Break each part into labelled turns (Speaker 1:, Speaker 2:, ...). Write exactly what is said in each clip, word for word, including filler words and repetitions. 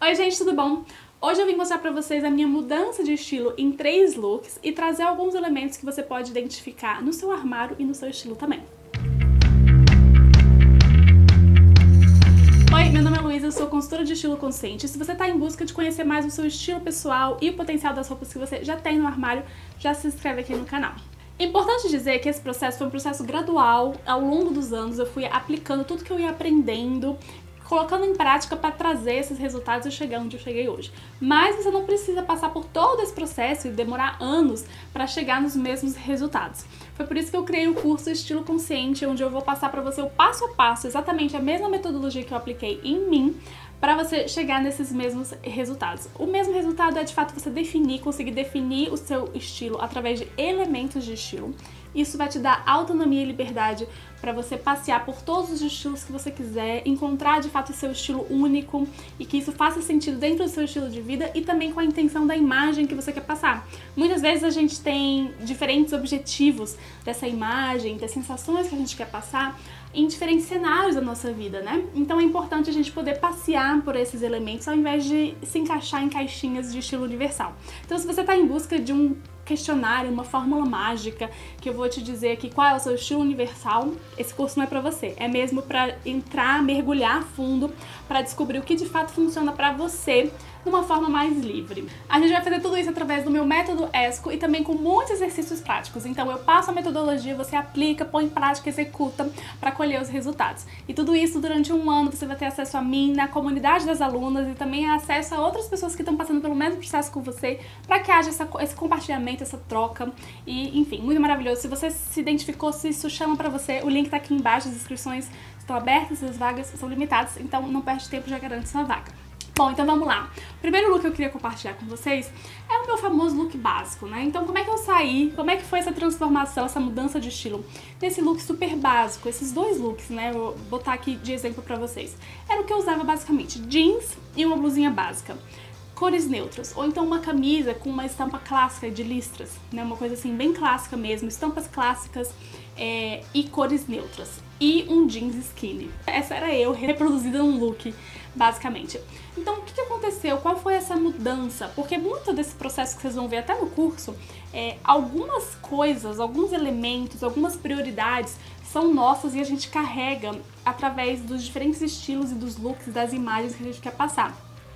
Speaker 1: Oi gente, tudo bom? Hoje eu vim mostrar pra vocês a minha mudança de estilo em três looks e trazer alguns elementos que você pode identificar no seu armário e no seu estilo também. Oi, meu nome é Luísa, eu sou consultora de estilo consciente. Se você está em busca de conhecer mais o seu estilo pessoal e o potencial das roupas que você já tem no armário, já se inscreve aqui no canal. Importante dizer que esse processo foi um processo gradual. Ao longo dos anos eu fui aplicando tudo que eu ia aprendendo, colocando em prática para trazer esses resultados e chegar onde eu cheguei hoje. Mas você não precisa passar por todo esse processo e demorar anos para chegar nos mesmos resultados. Foi por isso que eu criei o curso Estilo Consciente, onde eu vou passar para você o passo a passo, exatamente a mesma metodologia que eu apliquei em mim, para você chegar nesses mesmos resultados. O mesmo resultado é, de fato, você definir, conseguir definir o seu estilo através de elementos de estilo. Isso vai te dar autonomia e liberdade para você passear por todos os estilos que você quiser, encontrar de fato o seu estilo único e que isso faça sentido dentro do seu estilo de vida e também com a intenção da imagem que você quer passar. Muitas vezes a gente tem diferentes objetivos dessa imagem, das sensações que a gente quer passar em diferentes cenários da nossa vida, né? Então é importante a gente poder passear por esses elementos ao invés de se encaixar em caixinhas de estilo universal. Então, se você está em busca de um questionário, uma fórmula mágica, que eu vou te dizer aqui qual é o seu estilo universal, esse curso não é pra você. É mesmo pra entrar, mergulhar a fundo, pra descobrir o que de fato funciona pra você de uma forma mais livre. A gente vai fazer tudo isso através do meu método ESCO e também com muitos exercícios práticos. Então eu passo a metodologia, você aplica, põe em prática, executa pra colher os resultados. E tudo isso durante um ano você vai ter acesso a mim, na comunidade das alunas e também acesso a outras pessoas que estão passando pelo mesmo processo com você, pra que haja essa, esse compartilhamento, essa troca e, enfim, muito maravilhoso. Se você se identificou, se isso chama pra você, o link tá aqui embaixo, as inscrições estão abertas, as vagas são limitadas, então não perde tempo, já garante sua vaga. Bom, então vamos lá. O primeiro look que eu queria compartilhar com vocês é o meu famoso look básico, né? Então como é que eu saí, como é que foi essa transformação, essa mudança de estilo nesse look super básico, esses dois looks, né? Eu vou botar aqui de exemplo pra vocês. Era o que eu usava basicamente, jeans e uma blusinha básica. Cores neutras, ou então uma camisa com uma estampa clássica de listras, né? Uma coisa assim bem clássica mesmo, estampas clássicas é, e cores neutras. E um jeans skinny. Essa era eu reproduzida num look, basicamente. Então, o que que aconteceu? Qual foi essa mudança? Porque muito desse processo que vocês vão ver até no curso, é, algumas coisas, alguns elementos, algumas prioridades são nossas e a gente carrega através dos diferentes estilos e dos looks, das imagens que a gente quer passar.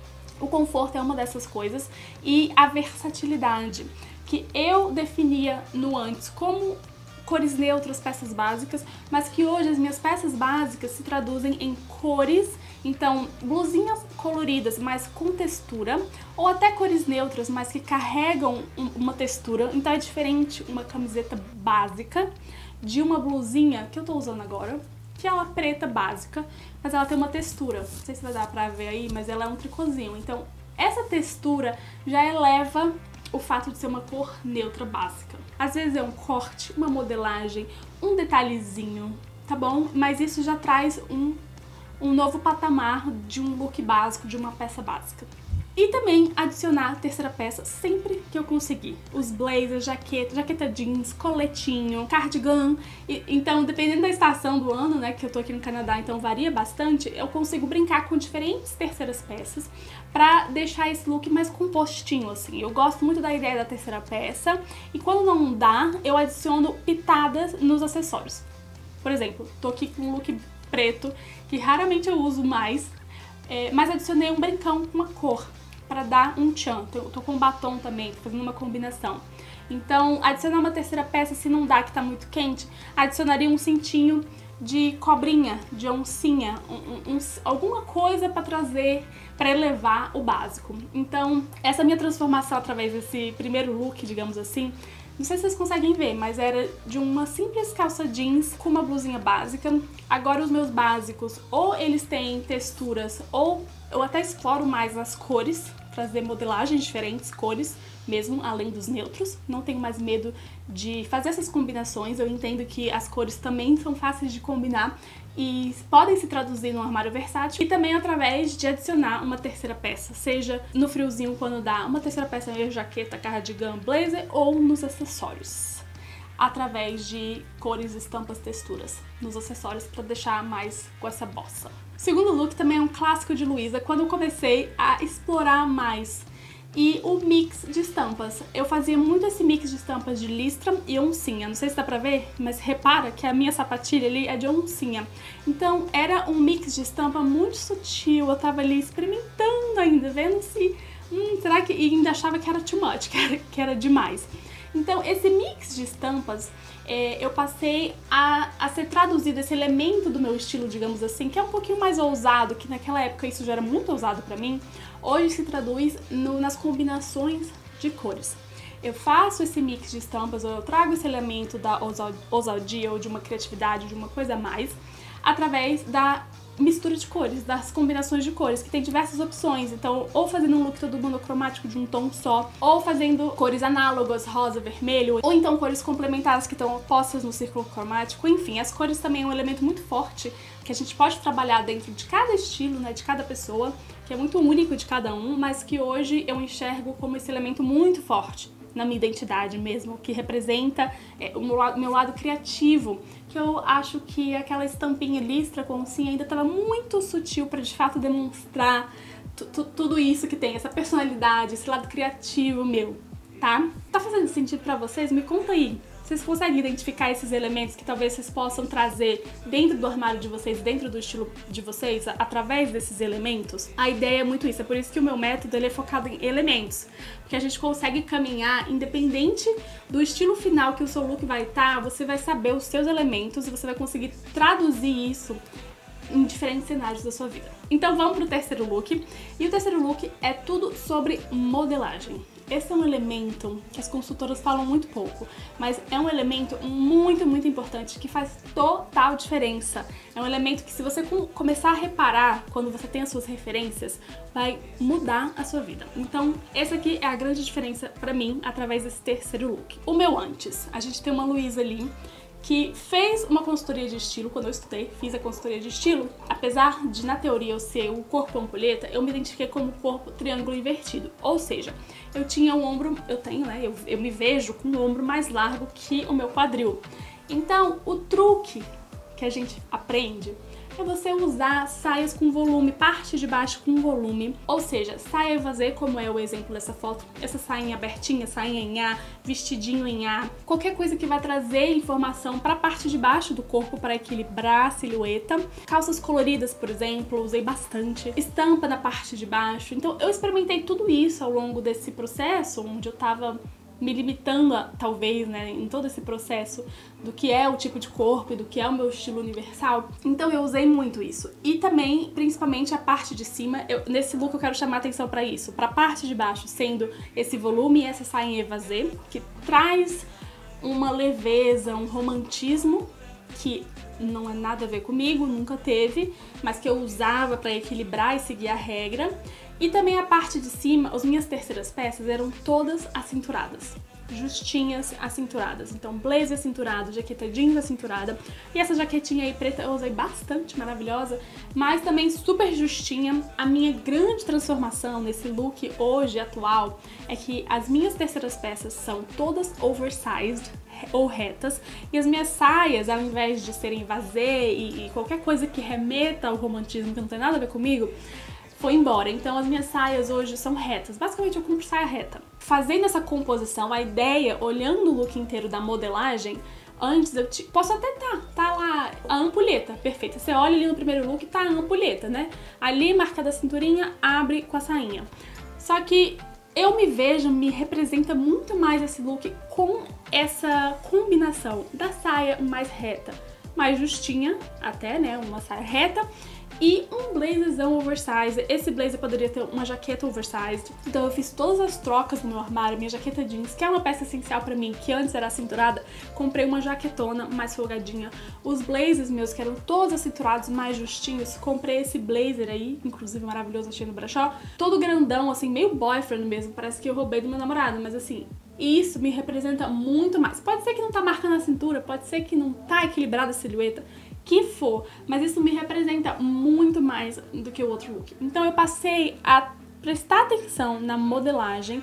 Speaker 1: O conforto é uma dessas coisas e a versatilidade, que eu definia no antes como cores neutras, peças básicas, mas que hoje as minhas peças básicas se traduzem em cores, então blusinhas coloridas, mas com textura, ou até cores neutras, mas que carregam uma textura. Então é diferente uma camiseta básica de uma blusinha que eu tô usando agora, que é uma preta básica, mas ela tem uma textura. Não sei se vai dar pra ver aí, mas ela é um tricôzinho. Então, essa textura já eleva o fato de ser uma cor neutra básica. Às vezes é um corte, uma modelagem, um detalhezinho, tá bom? Mas isso já traz um, um novo patamar de um look básico, de uma peça básica. E também adicionar a terceira peça sempre que eu conseguir. Os blazers, jaqueta, jaqueta jeans, coletinho, cardigan. E, então, dependendo da estação do ano, né, que eu tô aqui no Canadá, então varia bastante, eu consigo brincar com diferentes terceiras peças pra deixar esse look mais compostinho, assim. Eu gosto muito da ideia da terceira peça e quando não dá, eu adiciono pitadas nos acessórios. Por exemplo, tô aqui com um look preto, que raramente eu uso mais, é, mas adicionei um brincão com uma cor para dar um tchan. Eu tô com um batom também, tô fazendo uma combinação. Então, adicionar uma terceira peça, se não dá, que tá muito quente, adicionaria um cintinho de cobrinha, de oncinha, um, um, alguma coisa para trazer, para elevar o básico. Então, essa minha transformação através desse primeiro look, digamos assim, não sei se vocês conseguem ver, mas era de uma simples calça jeans com uma blusinha básica. Agora os meus básicos, ou eles têm texturas, ou eu até exploro mais as cores, trazer modelagens diferentes, cores mesmo, além dos neutros. Não tenho mais medo de fazer essas combinações. Eu entendo que as cores também são fáceis de combinar e podem se traduzir num armário versátil. E também através de adicionar uma terceira peça, seja no friozinho quando dá uma terceira peça em jaqueta, cardigan, blazer ou nos acessórios. através de cores, estampas, texturas nos acessórios para deixar mais com essa bossa. O segundo look também é um clássico de Luísa, quando eu comecei a explorar mais e o mix de estampas. Eu fazia muito esse mix de estampas de listra e oncinha. Não sei se dá pra ver, mas repara que a minha sapatilha ali é de oncinha. Então era um mix de estampa muito sutil. Eu tava ali experimentando ainda, vendo se... Hum, será que... E ainda achava que era too much, que era, que era demais. Então esse mix de estampas, é, eu passei a, a ser traduzido, esse elemento do meu estilo, digamos assim, que é um pouquinho mais ousado, que naquela época isso já era muito ousado pra mim, hoje se traduz no, nas combinações de cores. Eu faço esse mix de estampas, ou eu trago esse elemento da ousadia, ou de uma criatividade, de uma coisa a mais, através da mistura de cores, das combinações de cores, que tem diversas opções. Então, ou fazendo um look todo monocromático de um tom só, ou fazendo cores análogas, rosa, vermelho, ou então cores complementares que estão opostas no círculo cromático. Enfim, as cores também é um elemento muito forte que a gente pode trabalhar dentro de cada estilo, né, de cada pessoa, que é muito único de cada um, mas que hoje eu enxergo como esse elemento muito forte na minha identidade mesmo, que representa é, o meu lado, meu lado criativo, que eu acho que aquela estampinha listra com oncinha ainda estava muito sutil para de fato demonstrar tudo isso que tem, essa personalidade, esse lado criativo meu, tá? Tá fazendo sentido pra vocês? Me conta aí. Vocês conseguem identificar esses elementos que talvez vocês possam trazer dentro do armário de vocês, dentro do estilo de vocês, através desses elementos? A ideia é muito isso, é por isso que o meu método ele é focado em elementos, porque a gente consegue caminhar independente do estilo final que o seu look vai estar, você vai saber os seus elementos e você vai conseguir traduzir isso em diferentes cenários da sua vida. Então vamos pro terceiro look, e o terceiro look é tudo sobre modelagem. Esse é um elemento que as consultoras falam muito pouco, mas é um elemento muito, muito importante que faz total diferença. É um elemento que se você começar a reparar quando você tem as suas referências, vai mudar a sua vida. Então, essa aqui é a grande diferença pra mim através desse terceiro look. O meu antes, a gente tem uma Luísa ali, que fez uma consultoria de estilo. Quando eu estudei, fiz a consultoria de estilo, apesar de na teoria eu ser o corpo ampulheta, eu me identifiquei como corpo triângulo invertido, ou seja, eu tinha um ombro, eu tenho, né, eu, eu me vejo com um ombro mais largo que o meu quadril. Então, o truque que a gente aprende é você usar saias com volume, parte de baixo com volume, ou seja, saia evasê, como é o exemplo dessa foto, essa sainha abertinha, sainha em A, vestidinho em A, qualquer coisa que vai trazer informação para a parte de baixo do corpo para equilibrar a silhueta. Calças coloridas, por exemplo, usei bastante, estampa na parte de baixo. Então eu experimentei tudo isso ao longo desse processo, onde eu tava me limitando, a, talvez, né, em todo esse processo do que é o tipo de corpo e do que é o meu estilo universal. Então eu usei muito isso. E também, principalmente, a parte de cima. Eu, nesse look eu quero chamar atenção pra isso. Pra parte de baixo sendo esse volume e essa sainha evasê, que traz uma leveza, um romantismo que não é nada a ver comigo, nunca teve, mas que eu usava pra equilibrar e seguir a regra. E também a parte de cima, as minhas terceiras peças eram todas acinturadas, justinhas acinturadas. Então blazer acinturado, jaqueta jeans acinturada, e essa jaquetinha aí preta eu usei bastante, maravilhosa, mas também super justinha. A minha grande transformação nesse look hoje, atual, é que as minhas terceiras peças são todas oversized, ou retas, e as minhas saias, ao invés de serem vazê e, e qualquer coisa que remeta ao romantismo que não tem nada a ver comigo, foi embora. Então as minhas saias hoje são retas. Basicamente eu compro saia reta. Fazendo essa composição, a ideia, olhando o look inteiro da modelagem, antes eu te... posso até tá, tá lá a ampulheta, perfeita. Você olha ali no primeiro look, tá a ampulheta, né? Ali marcada a cinturinha, abre com a sainha. Só que eu me vejo, me representa muito mais esse look com essa combinação da saia mais reta, mais justinha até, né? Uma saia reta. E um blazerzão oversized. Esse blazer poderia ter uma jaqueta oversized. Então eu fiz todas as trocas no meu armário. Minha jaqueta jeans, que é uma peça essencial pra mim, que antes era cinturada, comprei uma jaquetona mais folgadinha. Os blazers meus, que eram todos acinturados, mais justinhos, comprei esse blazer aí, inclusive maravilhoso, achei no brechó. Todo grandão, assim, meio boyfriend mesmo. Parece que eu roubei do meu namorado, mas assim... isso me representa muito mais. Pode ser que não tá marcando a cintura, pode ser que não tá equilibrada a silhueta, que for, mas isso me representa muito mais do que o outro look. Então eu passei a prestar atenção na modelagem,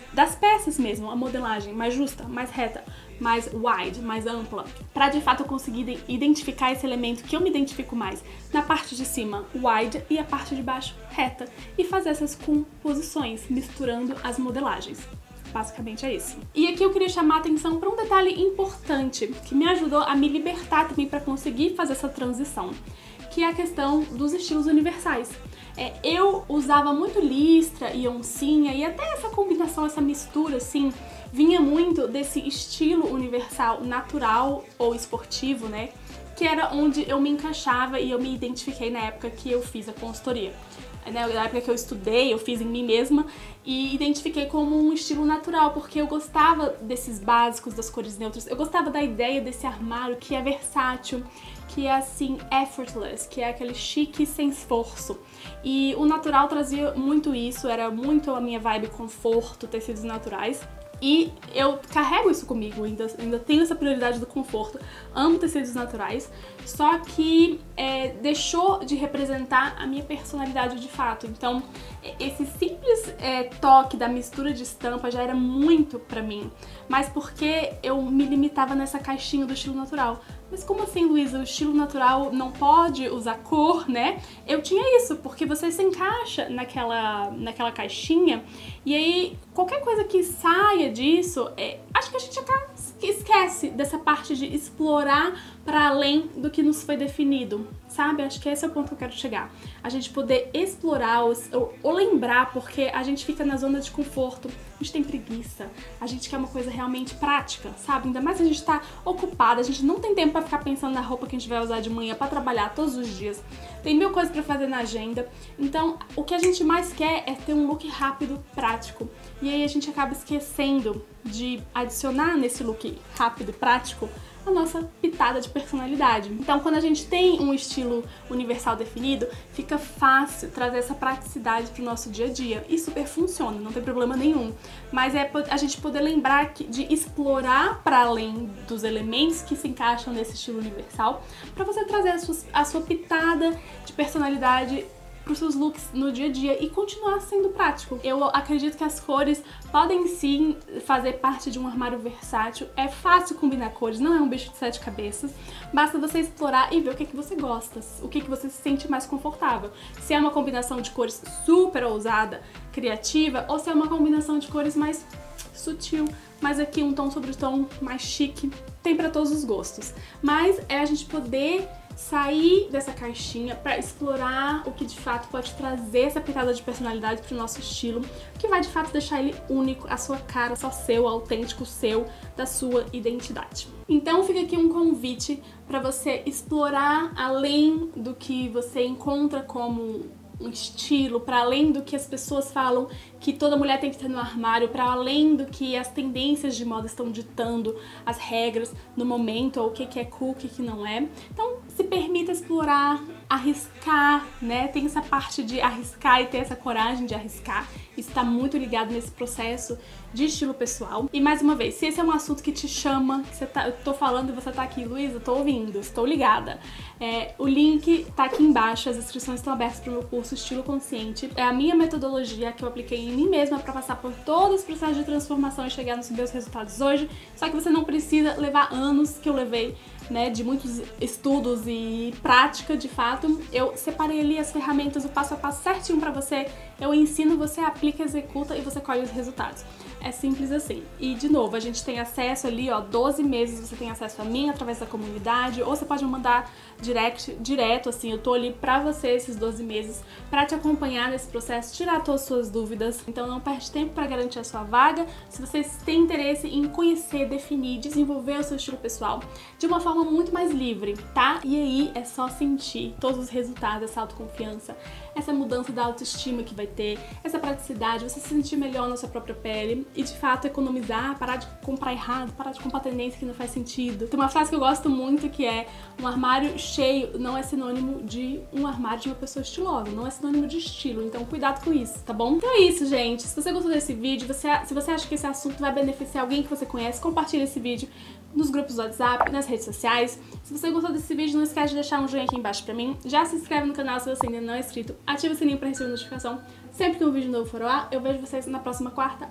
Speaker 1: das peças mesmo, a modelagem mais justa, mais reta, mais wide, mais ampla, pra de fato eu conseguir identificar esse elemento que eu me identifico mais na parte de cima wide e a parte de baixo reta, e fazer essas composições, misturando as modelagens. Basicamente é isso. E aqui eu queria chamar a atenção para um detalhe importante que me ajudou a me libertar também para conseguir fazer essa transição, que é a questão dos estilos universais. É, eu usava muito listra e oncinha, e até essa combinação, essa mistura assim, vinha muito desse estilo universal natural ou esportivo, né? Que era onde eu me encaixava e eu me identifiquei na época que eu fiz a consultoria. Na época que eu estudei, eu fiz em mim mesma e identifiquei como um estilo natural, porque eu gostava desses básicos, das cores neutras, eu gostava da ideia desse armário que é versátil, que é assim, effortless, que é aquele chique sem esforço. E o natural trazia muito isso, era muito a minha vibe conforto, tecidos naturais. E eu carrego isso comigo, ainda, ainda tenho essa prioridade do conforto, amo tecidos naturais, só que é, deixou de representar a minha personalidade de fato. Então, esse simples é, toque da mistura de estampa já era muito pra mim, mas porque eu me limitava nessa caixinha do estilo natural. Mas como assim, Luísa, o estilo natural não pode usar cor, né? Eu tinha isso, porque você se encaixa naquela, naquela caixinha, e aí qualquer coisa que saia disso, é, acho que a gente acaba, esquece dessa parte de explorar para além do que nos foi definido, sabe? Acho que esse é o ponto que eu quero chegar. A gente poder explorar ou, ou, ou lembrar, porque a gente fica na zona de conforto, a gente tem preguiça, a gente quer uma coisa realmente prática, sabe? Ainda mais se a gente tá ocupada, a gente não tem tempo pra ficar pensando na roupa que a gente vai usar de manhã pra trabalhar todos os dias. Tem mil coisas pra fazer na agenda. Então, o que a gente mais quer é ter um look rápido, prático. E aí a gente acaba esquecendo de adicionar nesse look rápido e prático a nossa pitada de personalidade. Então, quando a gente tem um estilo universal definido, fica fácil trazer essa praticidade pro nosso dia a dia. E super funciona, não tem problema nenhum. Mas é a gente poder lembrar de explorar para além dos elementos que se encaixam nesse estilo universal, para você trazer a sua, a sua pitada de personalidade para os seus looks no dia a dia e continuar sendo prático. Eu acredito que as cores podem sim fazer parte de um armário versátil. É fácil combinar cores, não é um bicho de sete cabeças. Basta você explorar e ver o que, é que você gosta, o que, é que você se sente mais confortável. Se é uma combinação de cores super ousada, criativa, ou se é uma combinação de cores mais sutil, mas aqui um tom sobre tom mais chique. Tem para todos os gostos. Mas é a gente poder sair dessa caixinha para explorar o que de fato pode trazer essa pitada de personalidade pro nosso estilo, que vai de fato deixar ele único, a sua cara, só seu, autêntico seu, da sua identidade. Então fica aqui um convite para você explorar além do que você encontra como um estilo, para além do que as pessoas falam que toda mulher tem que ter no armário, para além do que as tendências de moda estão ditando, as regras no momento, ou o que que é cool, o que que não é. Então se permita explorar, arriscar, né? Tem essa parte de arriscar e ter essa coragem de arriscar. Isso tá muito ligado nesse processo de estilo pessoal. E mais uma vez, se esse é um assunto que te chama, que você tá, eu tô falando e você tá aqui, Luísa, tô ouvindo, estou ligada. É, o link tá aqui embaixo, as inscrições estão abertas pro meu curso Estilo Consciente. É a minha metodologia que eu apliquei em mim mesma para passar por todos os processos de transformação e chegar nos meus resultados hoje. Só que você não precisa levar anos que eu levei, né, de muitos estudos e prática, de fato. Eu separei ali as ferramentas, o passo a passo certinho pra você. Eu ensino, você aplica, executa e você colhe os resultados. É simples assim. E, de novo, a gente tem acesso ali, ó, doze meses você tem acesso a mim através da comunidade, ou você pode me mandar direct, direto, assim, eu tô ali pra você esses doze meses, pra te acompanhar nesse processo, tirar todas as suas dúvidas. Então não perde tempo pra garantir a sua vaga. Se vocês têm interesse em conhecer, definir, desenvolver o seu estilo pessoal de uma forma muito mais livre, tá? E aí é só sentir todos os resultados, essa autoconfiança, essa mudança da autoestima que vai ter, essa praticidade, você se sentir melhor na sua própria pele e de fato economizar, parar de comprar errado, parar de comprar tendência que não faz sentido. Tem uma frase que eu gosto muito que é: um armário cheio não é sinônimo de um armário de uma pessoa estilosa, não é sinônimo de estilo, então cuidado com isso, tá bom? Então é isso, gente. Se você gostou desse vídeo, você, se você acha que esse assunto vai beneficiar alguém que você conhece, compartilha esse vídeo nos grupos do WhatsApp, nas redes sociais. Se você gostou desse vídeo, não esquece de deixar um joinha aqui embaixo pra mim. Já se inscreve no canal se você ainda não é inscrito. Ativa o sininho pra receber notificação sempre que um vídeo novo for ao ar. Eu vejo vocês na próxima quarta. Muito obrigada.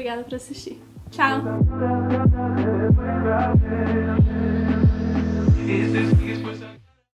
Speaker 1: obrigada por assistir. Tchau!
Speaker 2: Is this